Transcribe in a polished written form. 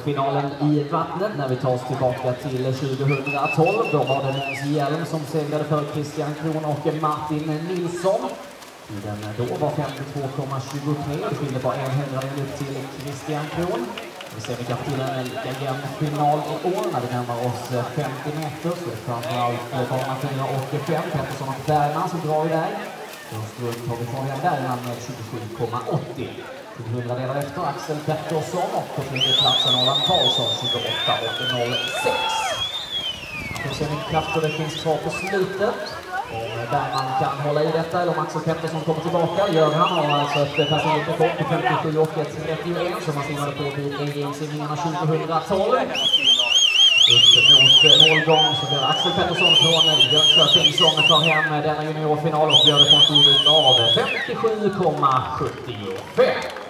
finalen i vattnet när vi tar oss tillbaka till 2012. Då var det Måns Hjelm som segrade för Christian Kron och Martin Nilsson. Tiden då var 52,23. Det skiljer bara 100 upp till Christian Kron. Vi ser vi kan till en lika jämn final i år när vi närmar oss 50 meter. Så det är framförallt bana 4 och 5. Pettersson och Bergman som drar iväg. Strömt har vi från Bergman med 27,80. 100 delar efter Axel Pettersson och på tredje platsen Adam Karlsson 28,06. Vi ser vilka krafter det finns kvar på slutet. Om Bergman kan hålla i detta eller om Axel Pettersson kommer tillbaka. Gör han har alltså ett personligt rekord på 57,31 som han simmade på vid EG-simningarna 2012. Upp mot målgång så blir Axel Pettersson från Jönköping som tar hem denna juniorfinal och gör det på en tid av 57,75.